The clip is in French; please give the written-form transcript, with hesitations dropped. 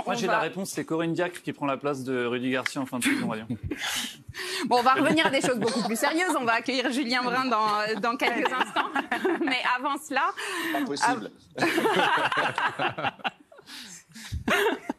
Moi, j'ai la réponse, c'est Corinne Diacre qui prend la place de Rudy Garcia en fin de saison à Lyon. Bon, on va revenir à des choses beaucoup plus sérieuses. On va accueillir Julien Brun dans quelques instants. Mais avant cela... Pas possible.